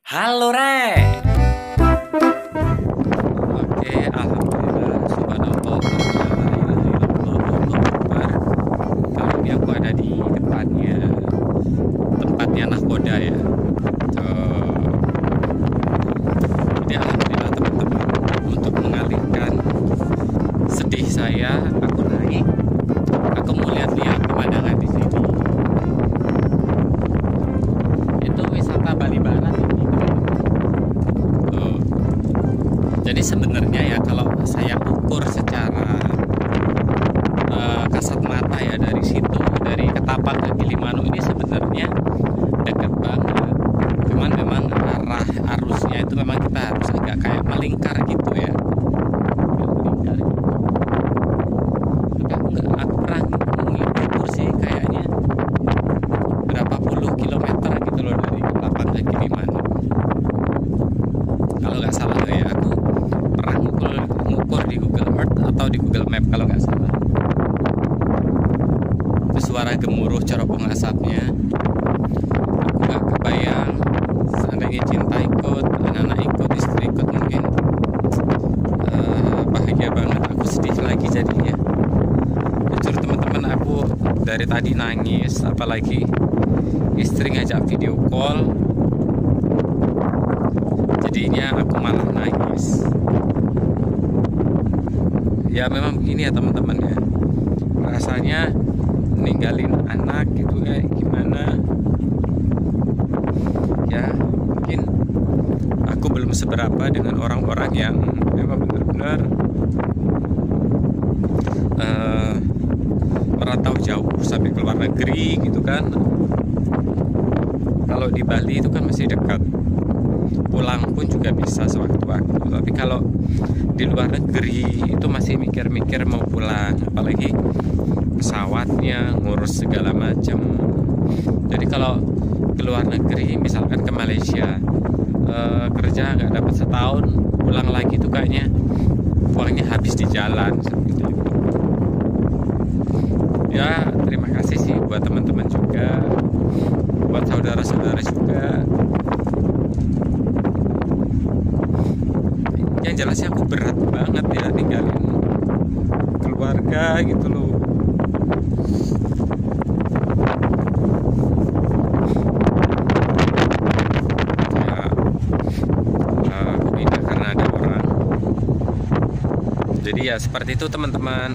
Halo Re. Oke, alhamdulillah, subhanallah, Allahu Akbar. Kali ini aku ada di tempatnya nahkoda ya. Jadi alhamdulillah teman-teman, untuk mengalihkan sedih saya, aku mau lihat-lihat pemandangan di sini. Itu wisata Bali Barat ini. Jadi sebenarnya ya, kalau saya ukur secara kasat mata ya, dari situ, dari Ketapang ke Gilimanuk ini sebenarnya dekat banget. Cuman memang arah arusnya itu memang kita harus agak kayak melingkar gitu ya. Melingkar gitu. Tapi aku pernah mengukur sih kayaknya berapa puluh kilometer gitu loh dari Ketapang ke Gilimanuk. Kalau nggak salah ya, aku pernah ngukur di Google Earth atau di Google Map kalau nggak salah. Itu suara gemuruh cerobong asapnya. Aku nggak kebayang seandainya cinta ikut, anak-anak ikut, istri ikut, mungkin bahagia banget. Aku sedih lagi jadinya. Jujur teman-teman, aku dari tadi nangis, apalagi istri ngajak video call, jadinya aku malah nangis. Ya memang begini ya teman-teman ya, rasanya ninggalin anak gitu kayak gimana ya. Mungkin aku belum seberapa dengan orang-orang yang memang benar-benar merantau jauh sampai ke luar negeri gitu kan. Kalau di Bali itu kan masih dekat, pulang pun juga bisa sewaktu-waktu. Tapi kalau di luar negeri itu masih mikir-mikir mau pulang, apalagi pesawatnya, ngurus segala macam. Jadi kalau ke luar negeri, misalkan ke Malaysia, kerja nggak dapat setahun, pulang lagi tuh kayaknya uangnya habis di jalan seperti itu. Ya terima kasih sih buat teman-teman juga, buat saudara-saudara juga. Yang jelasnya aku berat banget ya ninggalin keluarga gitu loh. Ya aku pindah karena ada orang. Jadi ya seperti itu teman-teman.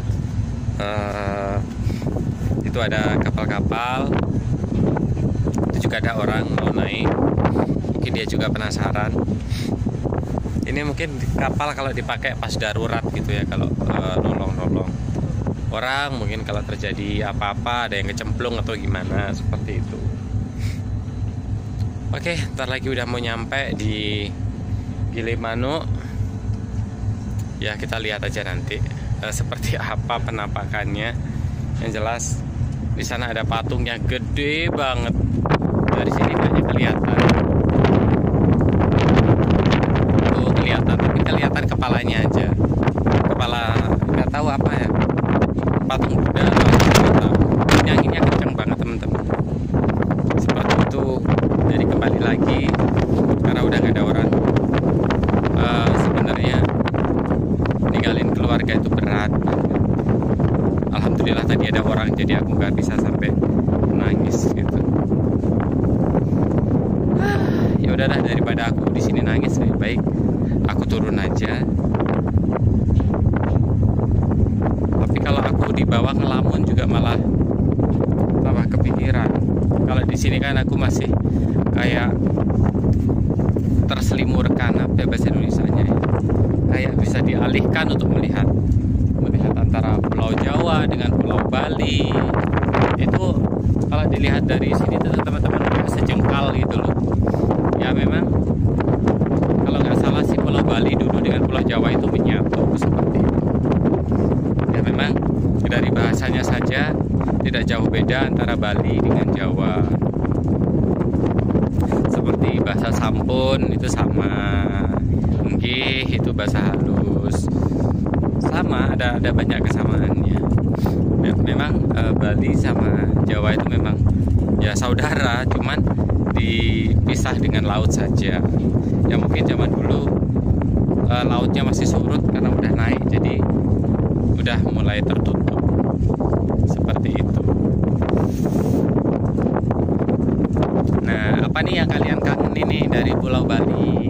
Itu ada kapal-kapal, itu juga ada orang mau naik, mungkin dia juga penasaran. Ini mungkin kapal kalau dipakai pas darurat gitu ya, kalau nolong-nolong orang, mungkin kalau terjadi apa-apa, ada yang kecemplung atau gimana, seperti itu. Oke, ntar lagi udah mau nyampe di Gilimanuk. Ya kita lihat aja nanti seperti apa penampakannya. Yang jelas di sana ada patungnya gede banget. Dari sini banyak kelihatan. Kelihatan, tapi kelihatan kepalanya aja. Kepala nggak tahu apa ya, patung Buddha atau nggak tahu. Ini anginnya kenceng banget teman-teman. Seperti itu. Jadi kembali lagi karena udah nggak ada orang. Sebenarnya ninggalin keluarga itu berat. Alhamdulillah tadi ada orang, jadi aku nggak bisa sampai nangis gitu. Ya udah dah, daripada aku di sini nangis, lebih baik aku turun aja. Tapi kalau aku di bawah ngelamun juga malah tambah kepikiran. Kalau di sini kan aku masih kayak terselimurkan, apa ya bahasa Indonesianya ya? Kayak bisa dialihkan untuk melihat antara Pulau Jawa dengan Pulau Bali. Itu kalau dilihat dari sini tuh teman-teman sejengkal gitu loh. Ya memang kalau nggak salah sih Pulau Bali dulu dengan Pulau Jawa itu menyatu seperti itu. Ya memang dari bahasanya saja tidak jauh beda antara Bali dengan Jawa. Seperti bahasa Sampun itu sama, nggih itu bahasa halus, sama, ada banyak kesamaannya. Memang Bali sama Jawa itu memang ya saudara, cuman dipisah dengan laut saja. Ya mungkin zaman dulu lautnya masih surut karena udah naik, jadi udah mulai tertutup seperti itu. Nah, apa nih yang kalian kangen ini dari Pulau Bali?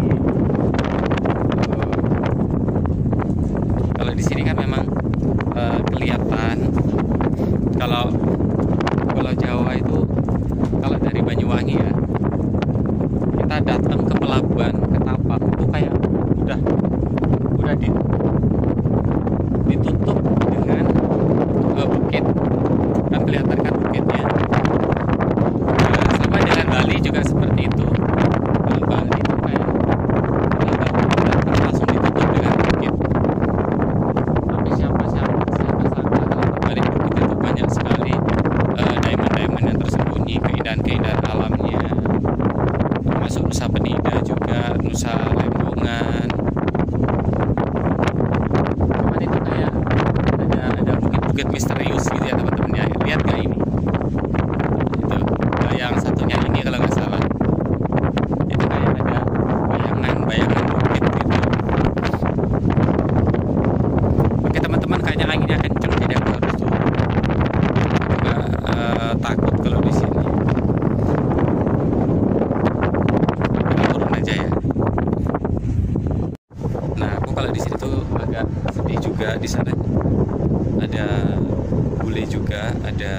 Kalau di sini kan memang kelihatan kalau Pulau Jawa itu, kalau dari Banyuwangi ya, kita datang ke pelabuhan Ketapang itu kayak udah ditutup dengan bukit, kan kelihatan kan bukitnya. Sama dengan Bali juga seperti itu. Bali itu kayak langsung ditutup dengan bukit. Tapi siapa sangka kalau balik bukit itu banyak sekali diamond-diamond yang tersembunyi, keindahan-keindahan alamnya, termasuk Nusa Penida juga, Nusa Lembongan. Cuman itu kayak ada bukit-bukit misterius gitu ya teman-teman ya. Lihat gak ini? Itu yang satunya ini kalau nggak salah. Itu kayak ada bayangan bukit gitu. Oke teman-teman, kayaknya anginnya kenceng jadi aku harus tuh takut kalau di sini. Kita turun aja ya. Nah, aku kalau di sini tuh agak sedih juga. Di sana ada bule juga, ada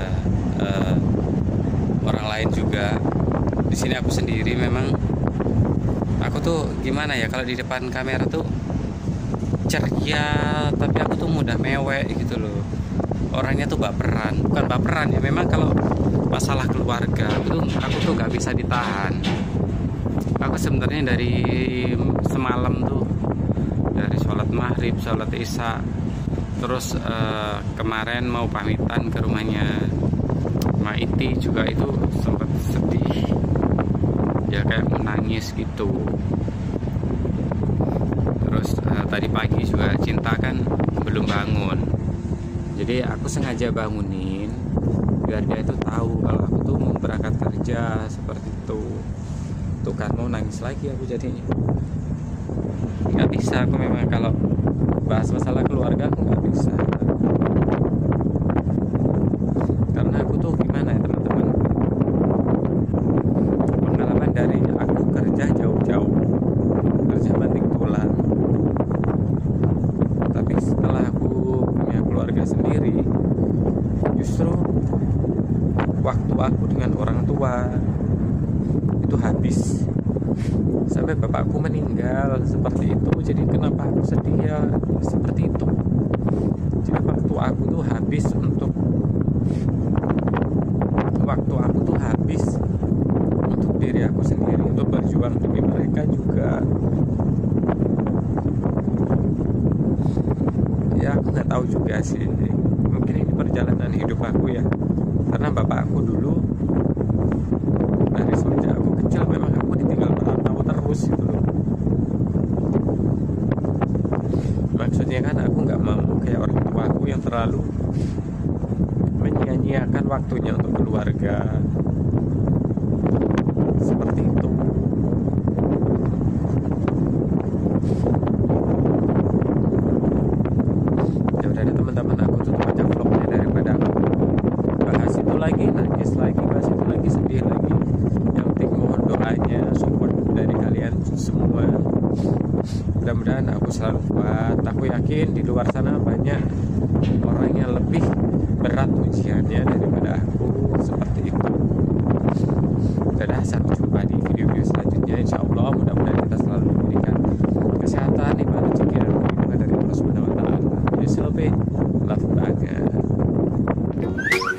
orang lain juga. Di sini aku sendiri. Memang aku tuh gimana ya, kalau di depan kamera tuh ceria, tapi aku tuh mudah mewek gitu loh. Orangnya tuh bukan baperan ya. Memang kalau masalah keluarga itu aku tuh gak bisa ditahan. Aku sebenarnya dari semalam tuh, dari sholat maghrib, sholat isya, terus kemarin mau pamitan ke rumahnya Maiti juga, itu sempat sedih ya, kayak menangis gitu. Terus tadi pagi juga Cinta kan belum bangun, jadi aku sengaja bangunin biar dia itu tahu kalau aku tuh mau berangkat kerja seperti itu. Tuh kan mau nangis lagi aku jadinya. Nggak bisa aku memang kalau bahas masalah keluarga aku nggak bisa, karena aku tuh gimana ya teman-teman, pengalaman dari aku kerja jauh-jauh, kerja banting tulang, tapi setelah aku punya keluarga sendiri, justru waktu aku dengan orang tua itu habis. Sampai bapakku meninggal seperti itu. Jadi kenapa aku sedih ya seperti itu. Jadi waktu aku tuh habis untuk diri aku sendiri, untuk berjuang demi mereka juga. Ya aku nggak tahu juga sih, mungkin ini perjalanan hidup aku ya, karena bapakku dulu dari semenjak aku kecil memang aku ditinggal merantau terus gitu loh. Maksudnya kan aku nggak mau kayak orang tua aku yang terlalu menyia-nyiakan waktunya untuk keluarga seperti itu. Ya udah deh teman-teman, aku tutup aja vlognya daripada aku bahas itu lagi, nangis lagi, bahas itu lagi, sedih lagi. Yang penting mohon doanya, support dari kalian semua. Mudah-mudahan aku selalu kuat. Aku yakin di luar sana banyak orang yang lebih berat ujiannya daripada aku seperti itu. Dadah, sampai jumpa di video-video selanjutnya. Insya Allah mudah-mudahan kita selalu diberikan kesehatan, iman, rezeki, dan perlindungan dari Allah Subhanahu wa Ta'ala. Love banget.